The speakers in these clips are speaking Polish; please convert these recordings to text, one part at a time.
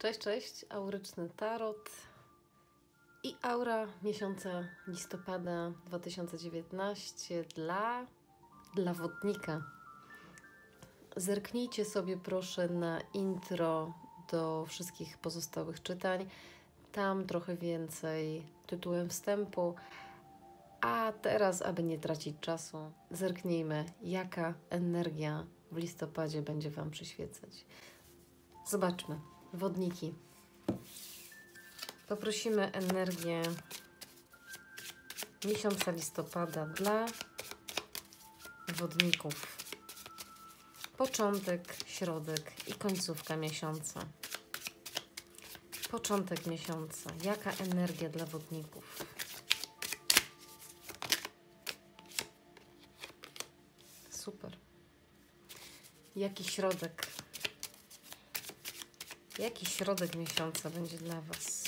Cześć, cześć, auryczny tarot i aura miesiąca listopada 2019 dla wodnika. Zerknijcie sobie proszę na intro do wszystkich pozostałych czytań. Tam trochę więcej tytułem wstępu. A teraz, aby nie tracić czasu, zerknijmy, jaka energia w listopadzie będzie Wam przyświecać. Zobaczmy. Wodniki. Poprosimy energię miesiąca listopada dla wodników. Początek, środek i końcówka miesiąca. Początek miesiąca. Jaka energia dla wodników? Super. Jaki środek? Jaki środek miesiąca będzie dla Was?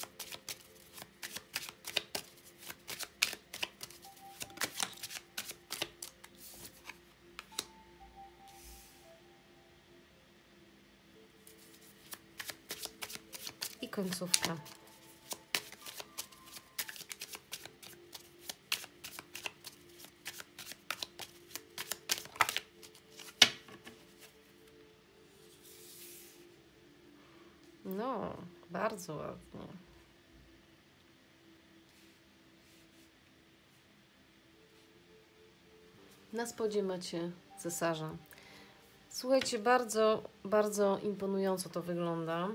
I końcówka. No, bardzo ładnie. Na spodzie macie cesarza. Słuchajcie, bardzo, bardzo imponująco to wygląda.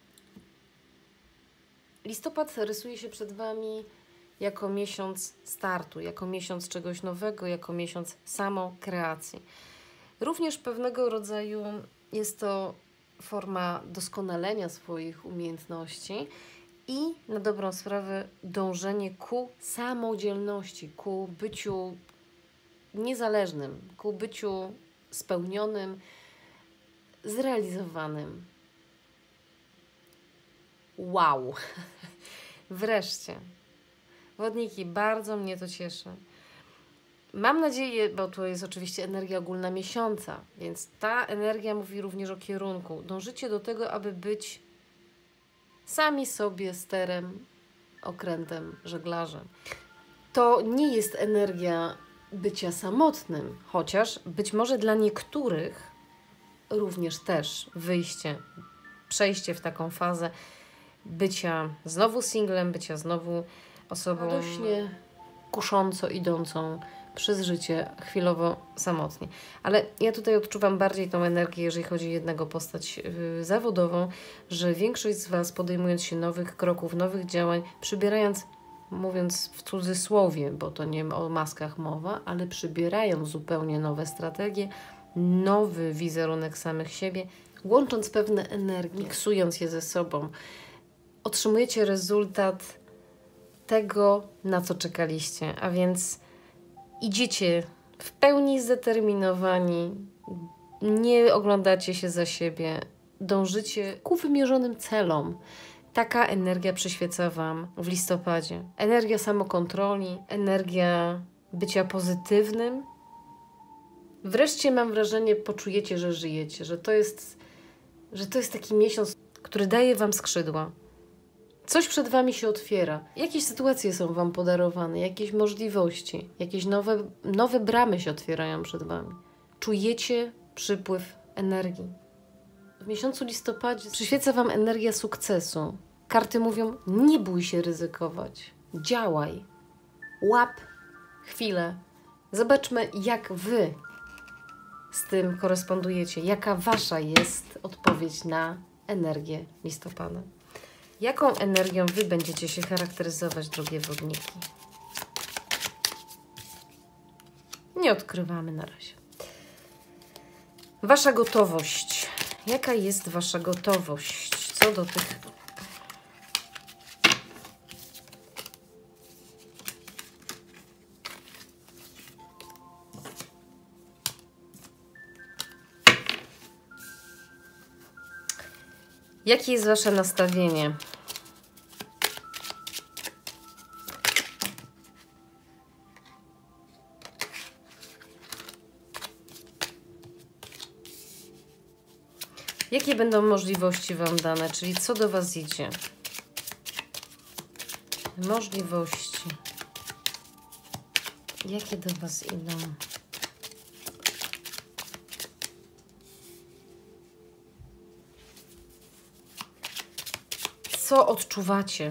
Listopad rysuje się przed Wami jako miesiąc startu, jako miesiąc czegoś nowego, jako miesiąc samokreacji. Również pewnego rodzaju jest to forma doskonalenia swoich umiejętności i na dobrą sprawę dążenie ku samodzielności, ku byciu niezależnym, ku byciu spełnionym, zrealizowanym. Wow! Wreszcie. Wodniki, bardzo mnie to cieszy. Mam nadzieję, bo to jest oczywiście energia ogólna miesiąca, więc ta energia mówi również o kierunku. Dążycie do tego, aby być sami sobie sterem, okrętem, żeglarzem. To nie jest energia bycia samotnym, chociaż być może dla niektórych również też przejście w taką fazę bycia znowu singlem, bycia znowu osobą radośnie, kusząco idącą przez życie, chwilowo samotnie. Ale ja tutaj odczuwam bardziej tą energię, jeżeli chodzi o jednego postać zawodową, że większość z Was, podejmując się nowych kroków, nowych działań, przybierając, mówiąc w cudzysłowie, bo to nie o maskach mowa, ale przybierając zupełnie nowe strategie, nowy wizerunek samych siebie, łącząc pewne energie, miksując je ze sobą, otrzymujecie rezultat tego, na co czekaliście, a więc idziecie w pełni zdeterminowani, nie oglądacie się za siebie, dążycie ku wymierzonym celom. Taka energia przyświeca Wam w listopadzie. Energia samokontroli, energia bycia pozytywnym. Wreszcie mam wrażenie, poczujecie, że żyjecie, że to jest taki miesiąc, który daje Wam skrzydła. Coś przed Wami się otwiera. Jakieś sytuacje są Wam podarowane, jakieś możliwości, jakieś nowe bramy się otwierają przed Wami. Czujecie przypływ energii. W miesiącu listopadzie przyświeca Wam energia sukcesu. Karty mówią, nie bój się ryzykować. Działaj. Łap chwilę. Zobaczmy, jak Wy z tym korespondujecie. Jaka Wasza jest odpowiedź na energię listopada. Jaką energią Wy będziecie się charakteryzować, drogie wodniki? Nie odkrywamy na razie. Wasza gotowość. Jaka jest Wasza gotowość co do tych... Jakie jest Wasze nastawienie? Jakie będą możliwości Wam dane, czyli co do Was idzie? Możliwości. Jakie do Was idą? Co odczuwacie?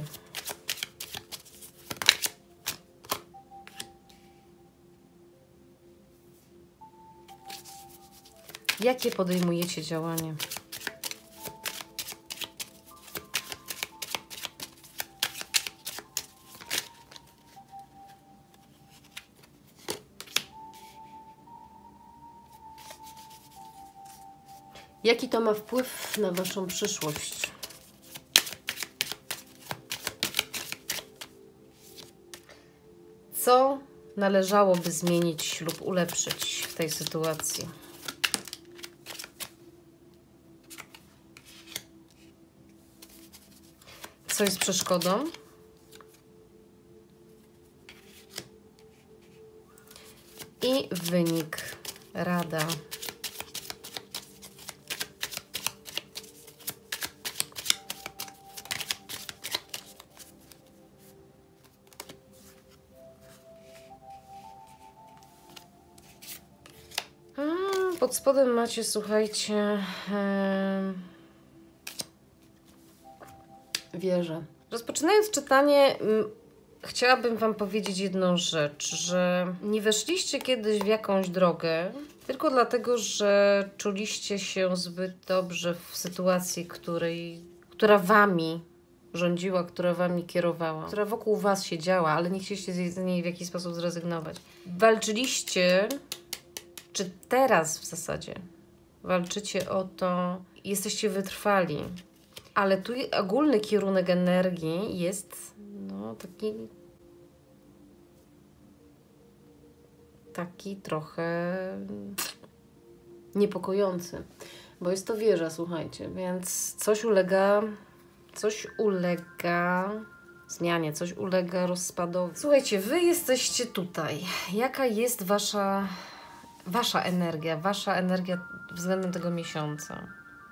Jakie podejmujecie działanie? Jaki to ma wpływ na Waszą przyszłość? Co należałoby zmienić lub ulepszyć w tej sytuacji? Co jest przeszkodą? I wynik, rada. Pod spodem macie, słuchajcie, wieżę. Rozpoczynając czytanie, chciałabym Wam powiedzieć jedną rzecz, że nie weszliście kiedyś w jakąś drogę tylko dlatego, że czuliście się zbyt dobrze w sytuacji, która Wami rządziła, która Wami kierowała, która wokół Was się działa, ale nie chcieliście z niej w jakiś sposób zrezygnować. Walczyliście, czy teraz w zasadzie walczycie o to, jesteście wytrwali, ale tu ogólny kierunek energii jest taki trochę niepokojący, bo jest to wieża, słuchajcie, więc coś ulega zmianie, coś ulega rozpadowi. Słuchajcie, Wy jesteście tutaj. Jaka jest Wasza energia względem tego miesiąca?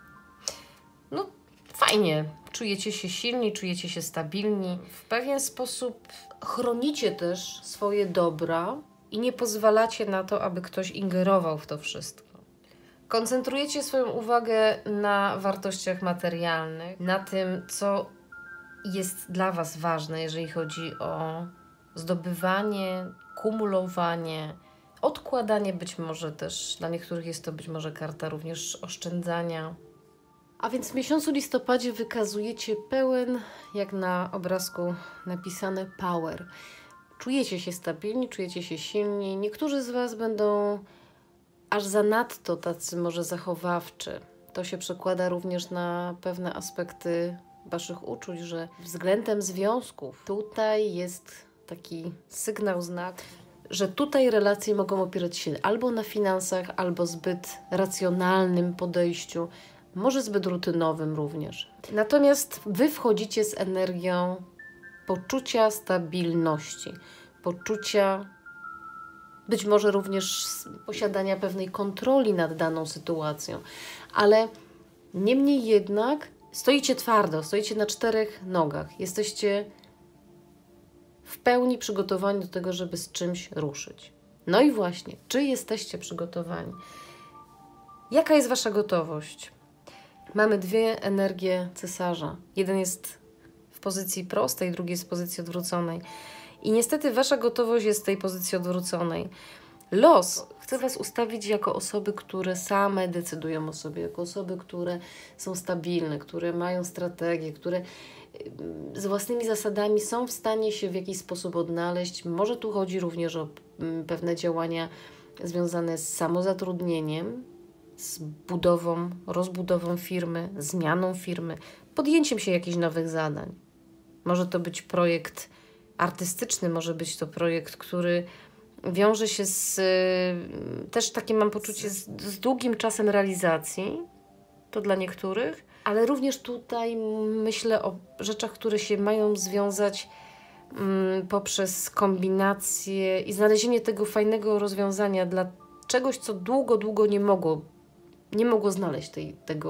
No, fajnie. Czujecie się silni, czujecie się stabilni. W pewien sposób chronicie też swoje dobra i nie pozwalacie na to, aby ktoś ingerował w to wszystko. Koncentrujecie swoją uwagę na wartościach materialnych, na tym, co jest dla Was ważne, jeżeli chodzi o zdobywanie, kumulowanie, odkładanie być może też. Dla niektórych jest to być może karta również oszczędzania. A więc w miesiącu listopadzie wykazujecie pełen, jak na obrazku napisane, power. Czujecie się stabilni, czujecie się silni. Niektórzy z Was będą aż zanadto tacy może zachowawczy. To się przekłada również na pewne aspekty Waszych uczuć, że względem związków tutaj jest taki sygnał, znak, że tutaj relacje mogą opierać się albo na finansach, albo zbyt racjonalnym podejściu, może zbyt rutynowym również. Natomiast Wy wchodzicie z energią poczucia stabilności, poczucia być może również posiadania pewnej kontroli nad daną sytuacją, ale niemniej jednak stoicie twardo, stoicie na 4 nogach, jesteście w pełni przygotowani do tego, żeby z czymś ruszyć. No i właśnie, czy jesteście przygotowani? Jaka jest Wasza gotowość? Mamy 2 energie cesarza. Jeden jest w pozycji prostej, drugi jest w pozycji odwróconej. I niestety Wasza gotowość jest w tej pozycji odwróconej. Los chce Was ustawić jako osoby, które same decydują o sobie, jako osoby, które są stabilne, które mają strategię, które z własnymi zasadami są w stanie się w jakiś sposób odnaleźć. Może tu chodzi również o pewne działania związane z samozatrudnieniem, z budową, rozbudową firmy, zmianą firmy, podjęciem się jakichś nowych zadań. Może to być projekt artystyczny, może być to projekt, który wiąże się z, też takie mam poczucie, z długim czasem realizacji, to dla niektórych, ale również tutaj myślę o rzeczach, które się mają związać poprzez kombinację i znalezienie tego fajnego rozwiązania dla czegoś, co długo nie mogło znaleźć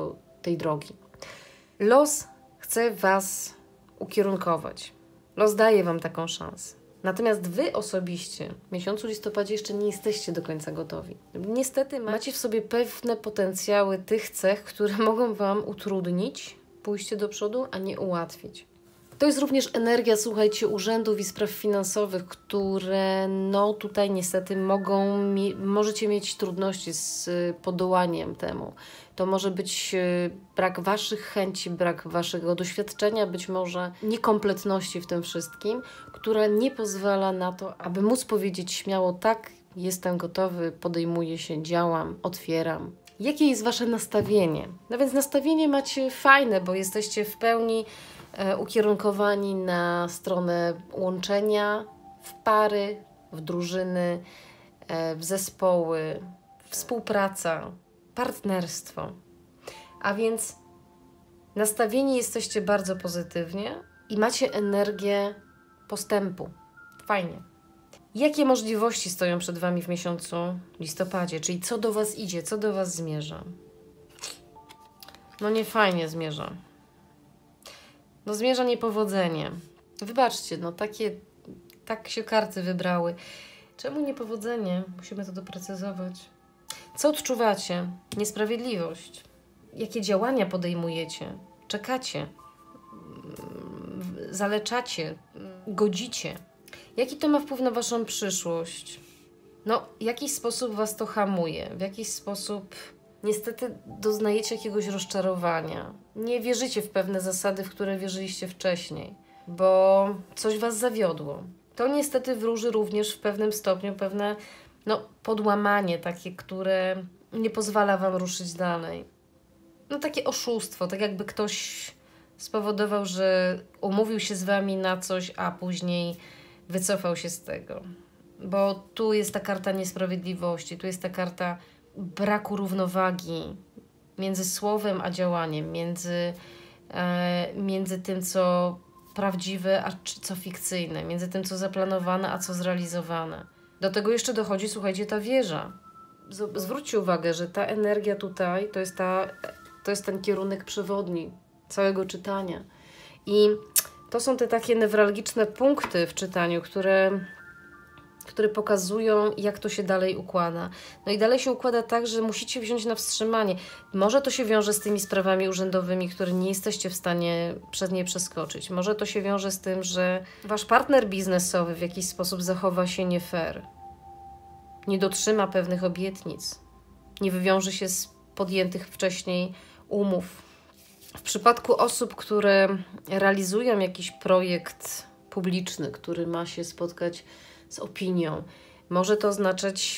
tej drogi. Los chce Was ukierunkować. Los daje Wam taką szansę. Natomiast Wy osobiście w miesiącu listopadzie jeszcze nie jesteście do końca gotowi. Niestety macie w sobie pewne potencjały tych cech, które mogą Wam utrudnić pójście do przodu, a nie ułatwić. To jest również energia, słuchajcie, urzędów i spraw finansowych, które tutaj niestety możecie mieć trudności z podołaniem temu. To może być brak Waszych chęci, brak Waszego doświadczenia, być może niekompletności w tym wszystkim, która nie pozwala na to, aby móc powiedzieć śmiało: tak, jestem gotowy, podejmuję się, działam, otwieram. Jakie jest Wasze nastawienie? No więc nastawienie macie fajne, bo jesteście w pełni ukierunkowani na stronę łączenia w pary, w drużyny, w zespoły, współpraca, partnerstwo. A więc nastawieni jesteście bardzo pozytywnie i macie energię postępu. Fajnie. Jakie możliwości stoją przed Wami w miesiącu listopadzie? Czyli co do Was idzie, co do Was zmierza? No nie fajnie zmierza. No zmierza niepowodzenie. Wybaczcie, tak się karty wybrały. Czemu niepowodzenie? Musimy to doprecyzować. Co odczuwacie? Niesprawiedliwość. Jakie działania podejmujecie? Czekacie? Zaleczacie? Godzicie? Jaki to ma wpływ na Waszą przyszłość? W jakiś sposób Was to hamuje. W jakiś sposób niestety doznajecie jakiegoś rozczarowania. Nie wierzycie w pewne zasady, w które wierzyliście wcześniej, bo coś Was zawiodło. To niestety wróży również w pewnym stopniu pewne podłamanie takie, które nie pozwala Wam ruszyć dalej. Takie oszustwo, tak jakby ktoś spowodował, że umówił się z Wami na coś, a później wycofał się z tego. Bo tu jest ta karta niesprawiedliwości, tu jest ta karta braku równowagi między słowem a działaniem, między tym, co prawdziwe, a co fikcyjne, między tym, co zaplanowane, a co zrealizowane. Do tego jeszcze dochodzi, słuchajcie, ta wieża. Zwróćcie uwagę, że ta energia tutaj to jest ten kierunek przewodni całego czytania. I to są te takie newralgiczne punkty w czytaniu, które pokazują, jak to się dalej układa. I dalej się układa tak, że musicie wziąć na wstrzymanie. Może to się wiąże z tymi sprawami urzędowymi, które nie jesteście w stanie przez nie przeskoczyć. Może to się wiąże z tym, że Wasz partner biznesowy w jakiś sposób zachowa się nie fair. Nie dotrzyma pewnych obietnic. Nie wywiąże się z podjętych wcześniej umów. W przypadku osób, które realizują jakiś projekt publiczny, który ma się spotkać z opinią, może to oznaczać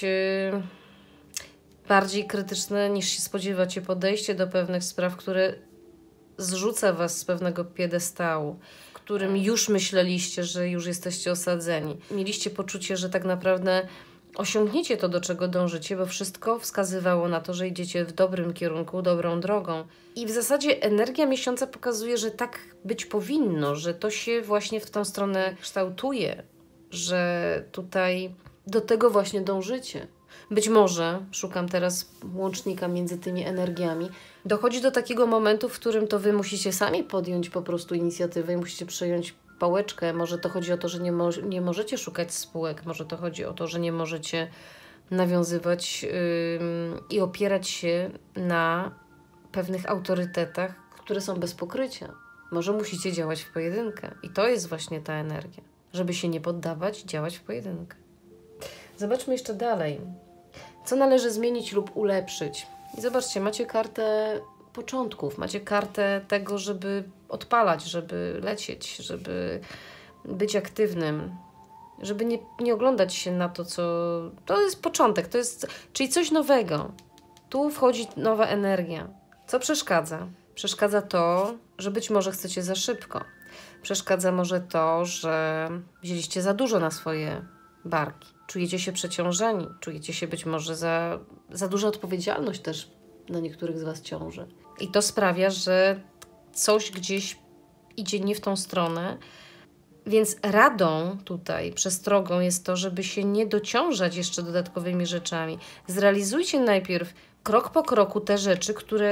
bardziej krytyczne niż się spodziewacie podejście do pewnych spraw, które zrzuca Was z pewnego piedestału, w którym już myśleliście, że już jesteście osadzeni. Mieliście poczucie, że tak naprawdę osiągniecie to, do czego dążycie, bo wszystko wskazywało na to, że idziecie w dobrym kierunku, dobrą drogą. I w zasadzie energia miesiąca pokazuje, że tak być powinno, że to się właśnie w tą stronę kształtuje, że tutaj do tego właśnie dążycie. Być może, szukam teraz łącznika między tymi energiami, dochodzi do takiego momentu, w którym to Wy musicie sami podjąć po prostu inicjatywę i musicie przejąć pałeczkę. Może to chodzi o to, że nie możecie szukać spółek, może to chodzi o to, że nie możecie nawiązywać i opierać się na pewnych autorytetach, które są bez pokrycia. Może musicie działać w pojedynkę i to jest właśnie ta energia. Żeby się nie poddawać, działać w pojedynkę. Zobaczmy jeszcze dalej. Co należy zmienić lub ulepszyć? I zobaczcie, macie kartę początków, macie kartę tego, żeby odpalać, żeby lecieć, żeby być aktywnym, żeby nie oglądać się na to, co... To jest początek, czyli coś nowego. Tu wchodzi nowa energia. Co przeszkadza? Przeszkadza to, że być może chcecie za szybko. Przeszkadza może to, że wzięliście za dużo na swoje barki. Czujecie się przeciążeni, czujecie się być może za duża odpowiedzialność też na niektórych z Was ciąży. I to sprawia, że coś gdzieś idzie nie w tą stronę. Więc radą tutaj, przestrogą jest to, żeby się nie dociążać jeszcze dodatkowymi rzeczami. Zrealizujcie najpierw krok po kroku te rzeczy, które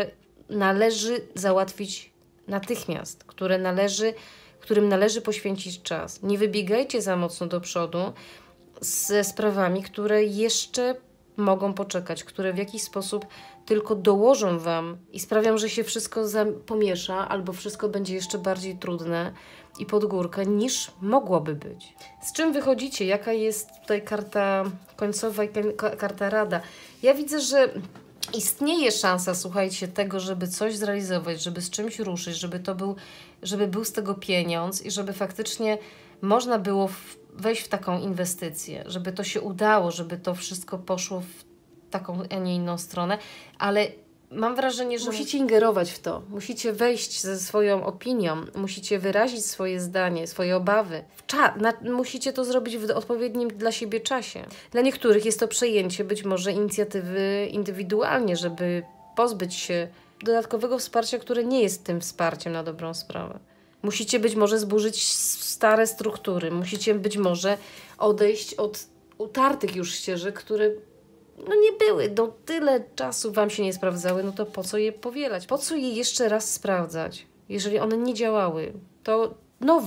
należy załatwić natychmiast, którym należy poświęcić czas. Nie wybiegajcie za mocno do przodu ze sprawami, które jeszcze mogą poczekać, które w jakiś sposób tylko dołożą Wam i sprawią, że się wszystko pomiesza, albo wszystko będzie jeszcze bardziej trudne i pod górkę, niż mogłoby być. Z czym wychodzicie? Jaka jest tutaj karta końcowa i karta rada? Ja widzę, że istnieje szansa, słuchajcie, tego, żeby coś zrealizować, żeby z czymś ruszyć, żeby był z tego pieniądz i żeby faktycznie można było wejść w taką inwestycję, żeby to się udało, żeby to wszystko poszło w taką, a nie inną stronę, ale mam wrażenie, że musicie ingerować w to, musicie wejść ze swoją opinią, musicie wyrazić swoje zdanie, swoje obawy. Musicie to zrobić w odpowiednim dla siebie czasie. Dla niektórych jest to przejęcie być może inicjatywy indywidualnie, żeby pozbyć się dodatkowego wsparcia, które nie jest tym wsparciem na dobrą sprawę. Musicie być może zburzyć stare struktury, musicie być może odejść od utartych już ścieżek, które nie były, tyle czasu Wam się nie sprawdzały, to po co je powielać? Po co je jeszcze raz sprawdzać? Jeżeli one nie działały, to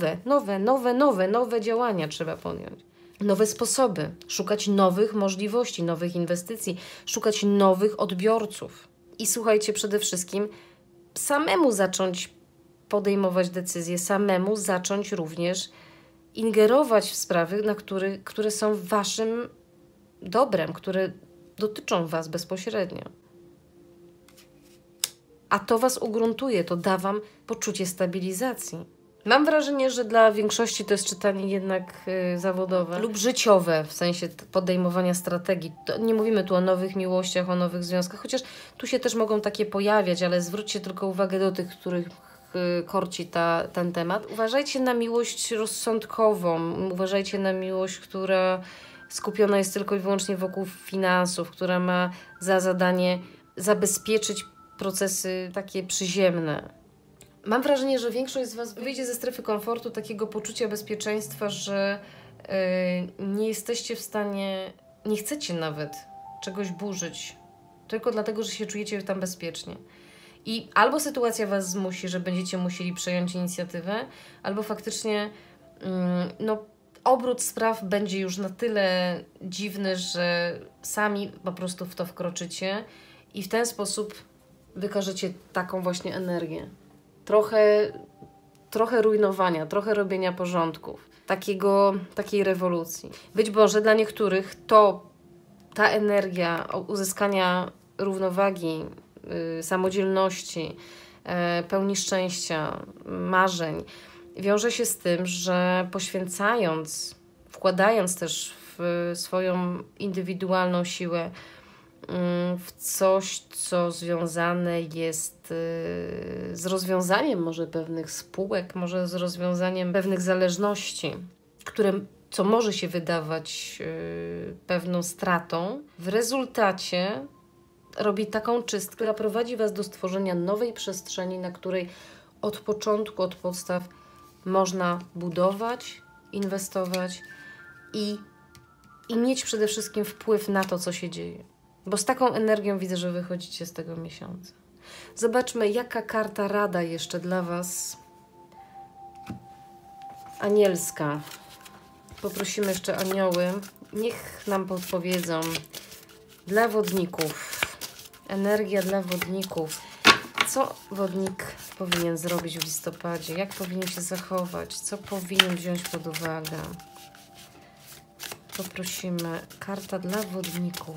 nowe działania trzeba podjąć. Nowe sposoby, szukać nowych możliwości, nowych inwestycji, szukać nowych odbiorców. I słuchajcie, przede wszystkim samemu zacząć podejmować decyzje, samemu zacząć również ingerować w sprawy, które są Waszym dobrem, które dotyczą Was bezpośrednio. A to Was ugruntuje, to da Wam poczucie stabilizacji. Mam wrażenie, że dla większości to jest czytanie jednak zawodowe lub życiowe, w sensie podejmowania strategii. Nie mówimy tu o nowych miłościach, o nowych związkach, chociaż tu się też mogą takie pojawiać, ale zwróćcie tylko uwagę do tych, których korci ten temat. Uważajcie na miłość rozsądkową, uważajcie na miłość, która skupiona jest tylko i wyłącznie wokół finansów, która ma za zadanie zabezpieczyć procesy takie przyziemne. Mam wrażenie, że większość z Was wyjdzie ze strefy komfortu, takiego poczucia bezpieczeństwa, że nie jesteście w stanie, nie chcecie nawet czegoś burzyć, tylko dlatego, że się czujecie tam bezpiecznie. I albo sytuacja Was zmusi, że będziecie musieli przejąć inicjatywę, albo faktycznie obrót spraw będzie już na tyle dziwny, że sami po prostu w to wkroczycie i w ten sposób wykażecie taką właśnie energię. Trochę rujnowania, trochę robienia porządków, takiej rewolucji. Być może dla niektórych ta energia uzyskania równowagi, samodzielności, pełni szczęścia, marzeń, wiąże się z tym, że wkładając też w swoją indywidualną siłę w coś, co związane jest z rozwiązaniem może pewnych spółek, może z rozwiązaniem pewnych zależności, co może się wydawać pewną stratą, w rezultacie robi taką czystkę, która prowadzi Was do stworzenia nowej przestrzeni, na której od początku, od podstaw można budować, inwestować i mieć przede wszystkim wpływ na to, co się dzieje. Bo z taką energią widzę, że wychodzicie z tego miesiąca. Zobaczmy, jaka karta rada jeszcze dla Was anielska. Poprosimy jeszcze anioły. Niech nam podpowiedzą. Dla wodników. Energia dla wodników. Co wodnik powinien zrobić w listopadzie? Jak powinien się zachować? Co powinien wziąć pod uwagę? Poprosimy. Karta dla wodników.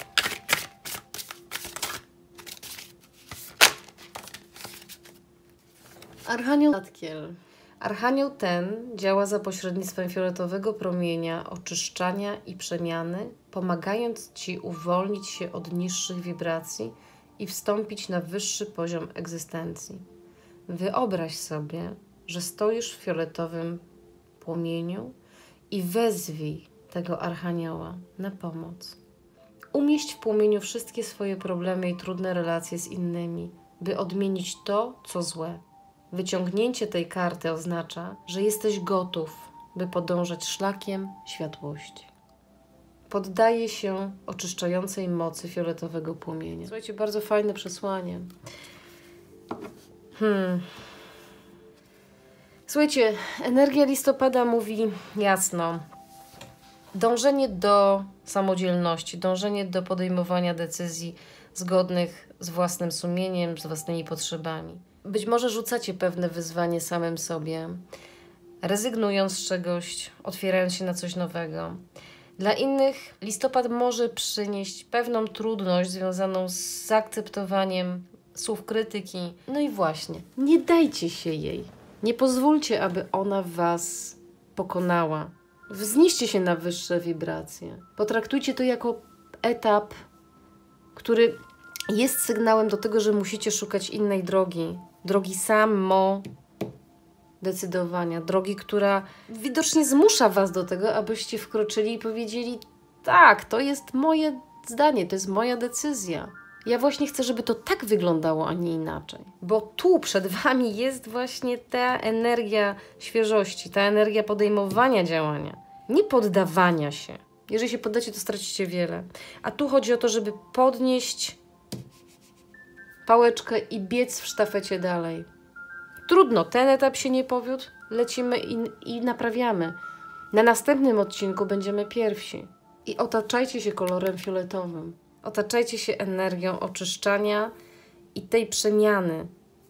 Archanioł Zadkiel. Archanioł ten działa za pośrednictwem fioletowego promienia oczyszczania i przemiany, pomagając Ci uwolnić się od niższych wibracji i wstąpić na wyższy poziom egzystencji. Wyobraź sobie, że stoisz w fioletowym płomieniu i wezwij tego archanioła na pomoc. Umieść w płomieniu wszystkie swoje problemy i trudne relacje z innymi, by odmienić to, co złe. Wyciągnięcie tej karty oznacza, że jesteś gotów, by podążać szlakiem światłości. Poddaje się oczyszczającej mocy fioletowego płomienia. Słuchajcie, bardzo fajne przesłanie. Słuchajcie, energia listopada mówi jasno. Dążenie do samodzielności, dążenie do podejmowania decyzji zgodnych z własnym sumieniem, z własnymi potrzebami. Być może rzucacie pewne wyzwanie samym sobie, rezygnując z czegoś, otwierając się na coś nowego. Dla innych listopad może przynieść pewną trudność związaną z zaakceptowaniem słów krytyki. No i właśnie, nie dajcie się jej. Nie pozwólcie, aby ona was pokonała. Wznieście się na wyższe wibracje. Potraktujcie to jako etap, który jest sygnałem do tego, że musicie szukać innej drogi. Drogi decydowania. Drogi, która widocznie zmusza was do tego, abyście wkroczyli i powiedzieli: tak, to jest moje zdanie, to jest moja decyzja. Ja właśnie chcę, żeby to tak wyglądało, a nie inaczej. Bo tu przed wami jest właśnie ta energia świeżości, ta energia podejmowania działania, nie poddawania się. Jeżeli się poddacie, to stracicie wiele. A tu chodzi o to, żeby podnieść pałeczkę i biec w sztafecie dalej. Trudno, ten etap się nie powiódł, lecimy i naprawiamy. Na następnym odcinku będziemy pierwsi. I otaczajcie się kolorem fioletowym. Otaczajcie się energią oczyszczania i tej przemiany,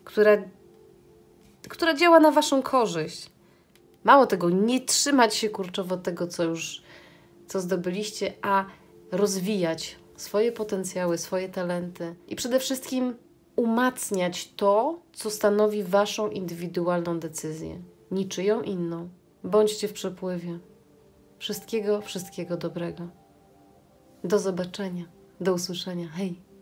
która działa na waszą korzyść. Mało tego, nie trzymać się kurczowo tego, co zdobyliście, a rozwijać swoje potencjały, swoje talenty i przede wszystkim umacniać to, co stanowi waszą indywidualną decyzję, niczyją inną. Bądźcie w przepływie. Wszystkiego dobrego. Do zobaczenia. Do usłyszenia. Hej!